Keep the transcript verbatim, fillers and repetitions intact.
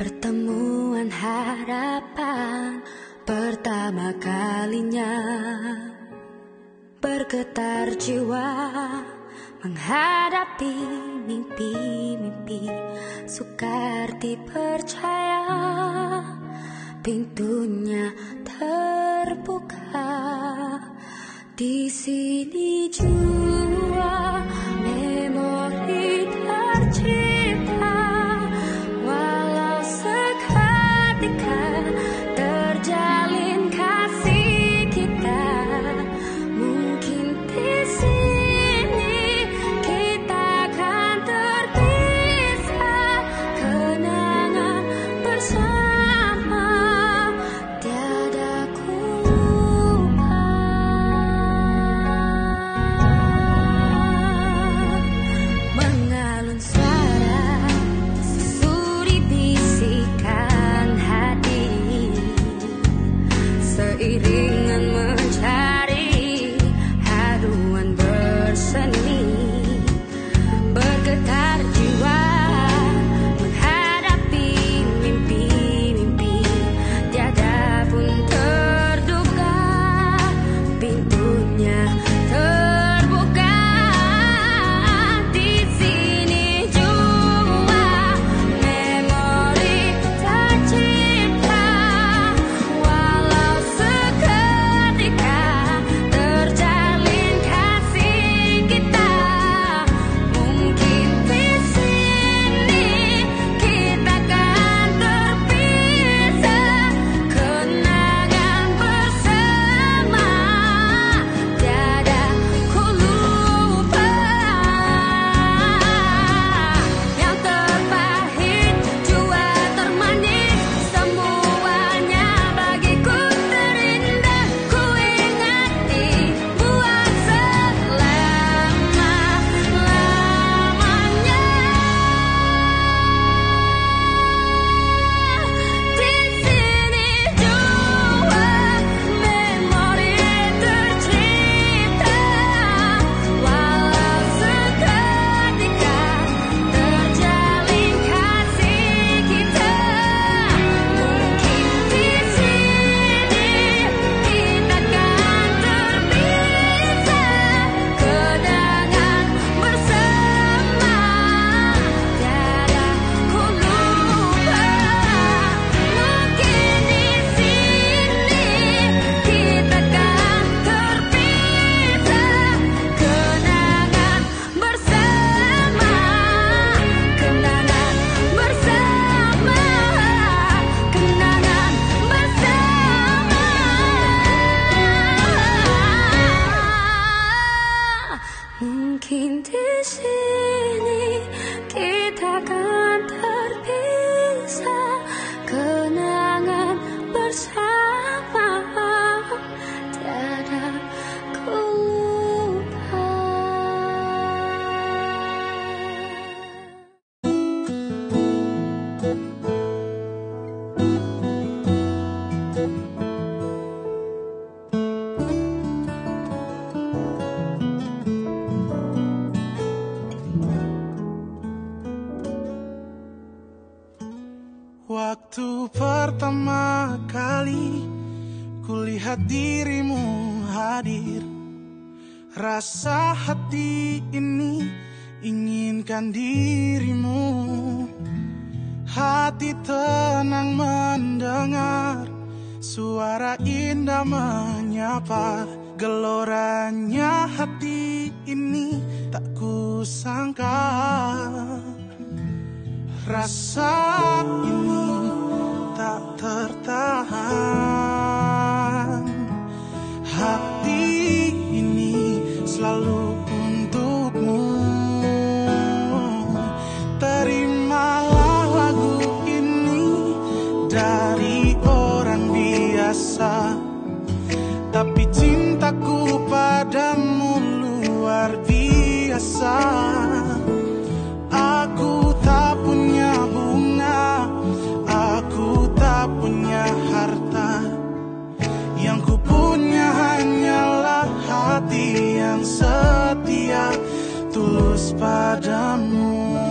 Pertemuan harapan pertama kalinya, bergetar jiwa menghadapi mimpi-mimpi, sukar dipercaya pintunya terbuka. Di sini jua memori tercipta, walau seketika terjalin kasih kita. Mungkin di sini kita akan terpisah, kenangan bersama tiada ku lupa. Mengalun suara susuri bisikan hati, seiringan mencari haruan berseni, bergetar jiwa menghadapi mimpi-mimpi, tiada pun terduga pintunya terbuka. Di sini jua memori tercipta, walau seketika terjalin kasih kita. Mungkin di sini kita akan terpisah, kenangan bersama tiada ku lupa. Yang terpahit jua termanis, semuanya bagiku terindah. Ku ingati buat selama-lamanya. Di sini jua memori tercipta, walau seketika terjalin kasih kita. Mungkin di sini kita akan terpisah, kenangan bersama tiada ku lupa. Mungkin di sini kita akan terpisah, kenangan bersama, kenangan bersama, kenangan bersama. Mungkin di sini kita akan terpisah, kenangan bersama tiada ku lupa. Waktu pertama kali kulihat dirimu hadir, rasa hati ini inginkan dirimu. Hati tenang mendengar suara indah menyapa, geloranya hati ini tak kusangka. Rasa ini tak tertahan, hati ini selalu untukmu. Terimalah lagu ini dari orang biasa, tapi cintaku padamu luar biasa. Aku tak punya bunga, aku tak punya harta, yang ku punya hanyalah hati yang setia tulus padamu.